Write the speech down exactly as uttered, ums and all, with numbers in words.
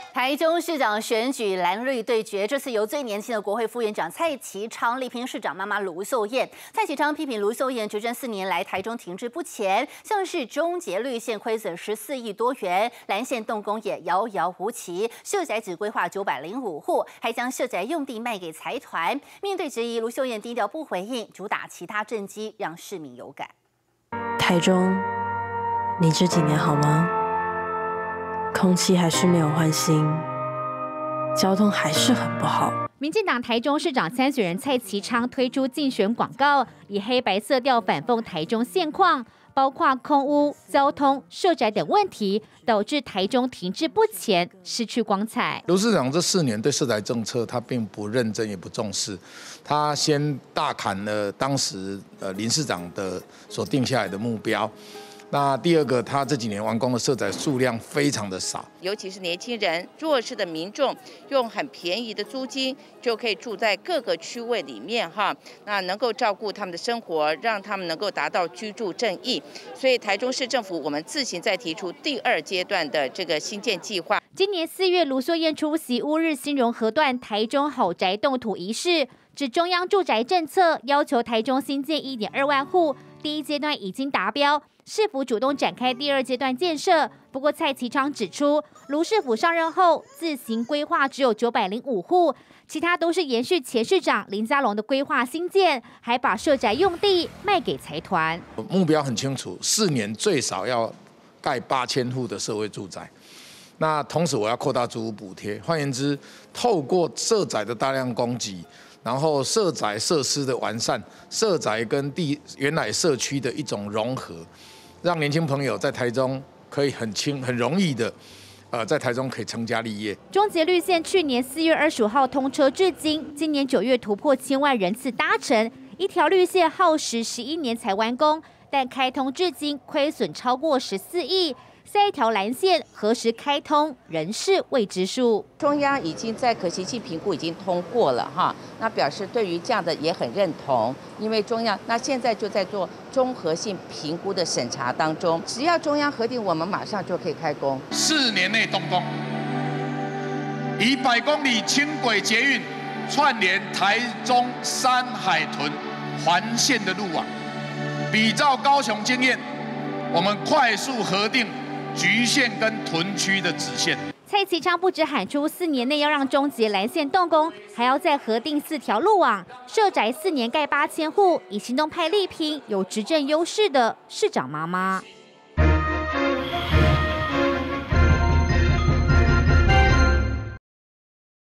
台中市长选举蓝绿对决，这次由最年轻的国会副院长蔡其昌力拼市长妈妈卢秀燕。蔡其昌批评卢秀燕执政四年来，台中停滞不前，像是中捷绿线亏损十四亿多元，蓝线动工也遥遥无期，社宅只规划九百零五户，还将社宅用地卖给财团。面对质疑，卢秀燕低调不回应，主打其他政绩，让市民有感。 台中，你这几年好吗？空气还是没有换新，交通还是很不好。 民进党台中市长参选人蔡其昌推出竞选广告，以黑白色调反讽台中现况，包括空污、交通、社宅等问题，导致台中停滞不前，失去光彩。 卢市长这四年对社宅政策，他并不认真，也不重视。他先大砍了当时呃林市长的所定下来的目标。那第二个，他这几年完工的社宅数量非常的少， 尤其是年轻人、弱势的民众，用很便宜的租金就可以住在各个区位里面哈，那能够照顾他们的生活，让他们能够达到居住正义。所以台中市政府我们自行再提出第二阶段的这个新建计划。 今年四月，卢秀燕出席乌日新荣河段台中好宅动土仪式，指中央住宅政策要求台中新建 一点二万户，第一阶段已经达标。市府主动展开第二阶段建设，不过蔡其昌指出，卢市府上任后自行规划只有九百零五户，其他都是延续前市长林佳龙的规划新建，还把社宅用地卖给财团。 目标很清楚，四年最少要盖八千户的社会住宅。那同时我要扩大租屋补贴，换言之，透过社宅的大量供给，然后社宅设施的完善，社宅跟地原来社区的一种融合。让年轻朋友在台中可以很轻、很容易的，呃，在台中可以成家立业。 中捷绿线去年四月二十五号通车至今，今年九月突破千万人次搭乘，一条绿线耗时十一年才完工，但开通至今亏损超过十四亿。下一条蓝线何时开通，仍是未知数。 中央已经在可行性评估已经通过了哈，那表示对于这样的也很认同，因为中央那现在就在做综合性评估的审查当中，只要中央核定，我们马上就可以开工。 四年内动工，以百公里轻轨捷运串联台中山海屯环线的路网，比照高雄经验，我们快速核定橘线跟屯区的子线。 蔡其昌不止喊出四年内要让中捷蓝线动工，还要再核定四条路网，社宅四年盖八千户，以行动派力拼有执政优势的市长妈妈。